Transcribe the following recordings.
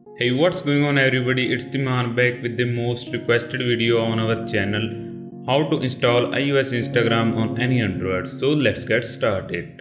Hey, what's going on everybody? It's Timan back with the most requested video on our channel, how to install iOS Instagram on any Android. So let's get started.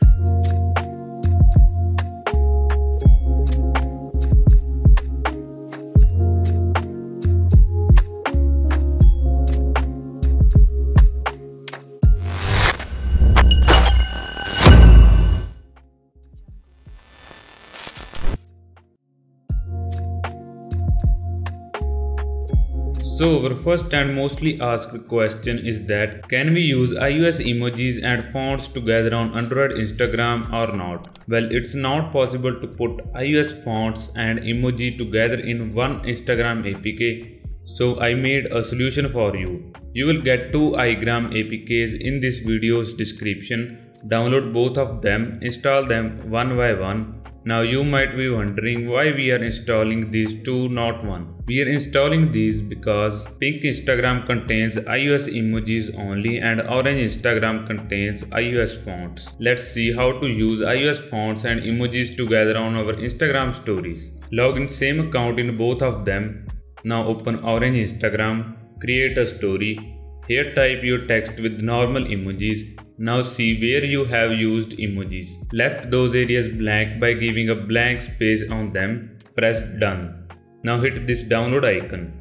So our first and mostly asked question is that can we use iOS emojis and fonts together on Android Instagram or not? Well, it's not possible to put iOS fonts and emoji together in one Instagram APK. So I made a solution for you. You will get two iGram APKs in this video's description. Download both of them, install them one by one. Now you might be wondering why we are installing these two, not one. We are installing these because pink Instagram contains iOS emojis only and orange Instagram contains iOS fonts. Let's see how to use iOS fonts and emojis together on our Instagram stories. Log in same account in both of them. Now open orange Instagram, create a story. Here type your text with normal emojis. Now see where you have used emojis. Left those areas blank by giving a blank space on them. Press done. Now hit this download icon.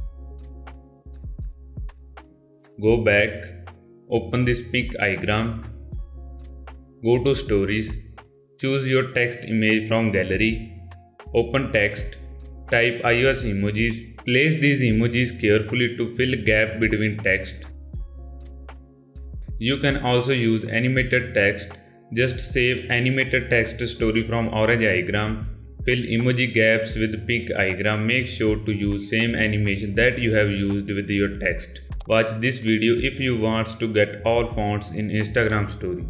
Go back. Open this pink iGram. Go to stories. Choose your text image from gallery. Open text. Type iOS emojis. Place these emojis carefully to fill gap between text. You can also use animated text. Just save animated text story from orange iGram. Fill emoji gaps with pink iGram. Make sure to use same animation that you have used with your text. Watch this video if you want to get all fonts in Instagram story.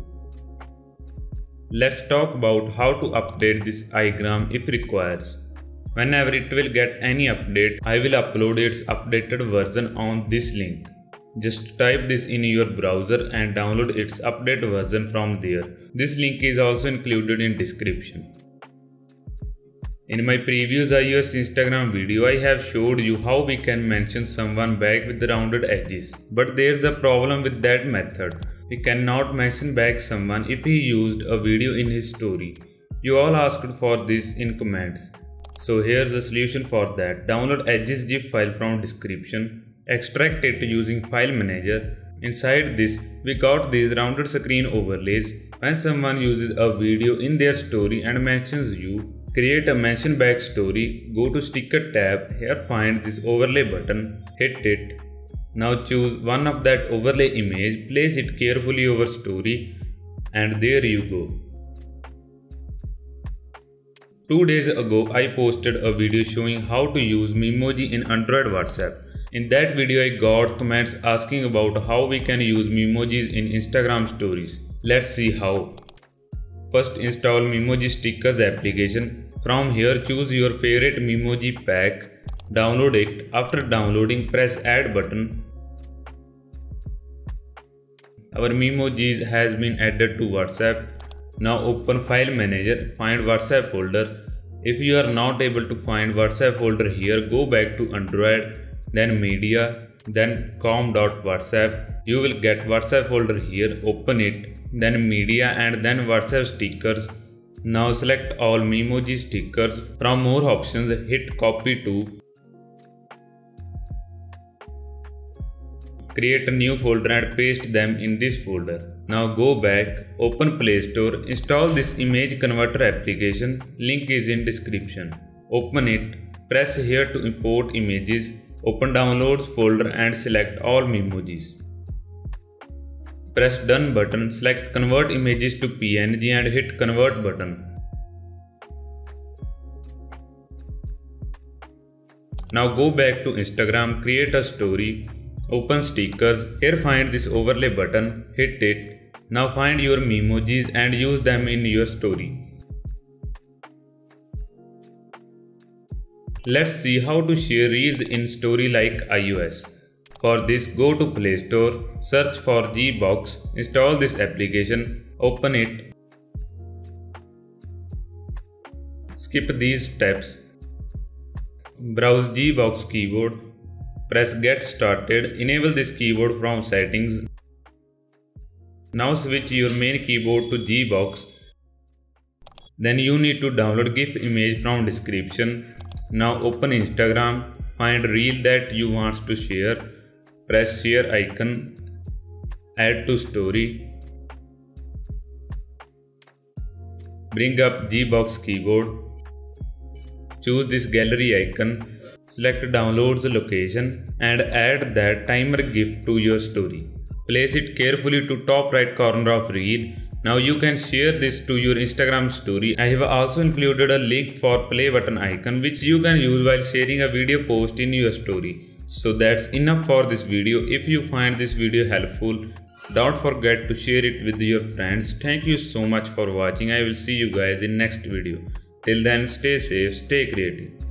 Let's talk about how to update this iGram if requires. Whenever it will get any update, I will upload its updated version on this link. Just type this in your browser and download its update version from there. This link is also included in description. In my previous iOS Instagram video, I have showed you how we can mention someone back with rounded edges. But there's a problem with that method. We cannot mention back someone if he used a video in his story. You all asked for this in comments. So here's a solution for that. Download edges zip file from description. Extract it using file manager. Inside this, we got these rounded screen overlays. When someone uses a video in their story and mentions you, create a mention back story. Go to sticker tab. Here find this overlay button. Hit it. Now choose one of that overlay image. Place it carefully over story. And there you go. 2 days ago, I posted a video showing how to use Memoji in Android WhatsApp. In that video, I got comments asking about how we can use Memojis in Instagram stories. Let's see how. First, install Memoji Stickers application. From here, choose your favorite Memoji pack. Download it. After downloading, press Add button. Our Memojis has been added to WhatsApp. Now open File Manager. Find WhatsApp folder. If you are not able to find WhatsApp folder here, go back to Android. Then media, then com.whatsapp. You will get WhatsApp folder here. Open it, then media and then WhatsApp stickers. Now select all Memoji stickers. From more options, hit copy to. Create a new folder and paste them in this folder. Now go back, open Play Store, install this image converter application. Link is in description. Open it, press here to import images. Open Downloads folder and select all Memojis. Press Done button, select Convert Images to PNG and hit Convert button. Now go back to Instagram, create a story, open stickers. Here find this overlay button, hit it. Now find your Memojis and use them in your story. Let's see how to share Reels in story like iOS. For this, go to Play Store, search for Gbox, install this application, open it. Skip these steps. Browse Gbox keyboard. Press Get Started. Enable this keyboard from Settings. Now switch your main keyboard to Gbox. Then you need to download GIF image from description. Now open Instagram. Find reel that you want to share. Press share icon. Add to story. Bring up Gbox keyboard. Choose this gallery icon. Select downloads location and add that timer GIF to your story. Place it carefully to top right corner of reel. Now you can share this to your Instagram story. I have also included a link for play button icon which you can use while sharing a video post in your story. So that's enough for this video. If you find this video helpful, don't forget to share it with your friends. Thank you so much for watching. I will see you guys in next video. Till then, stay safe, stay creative.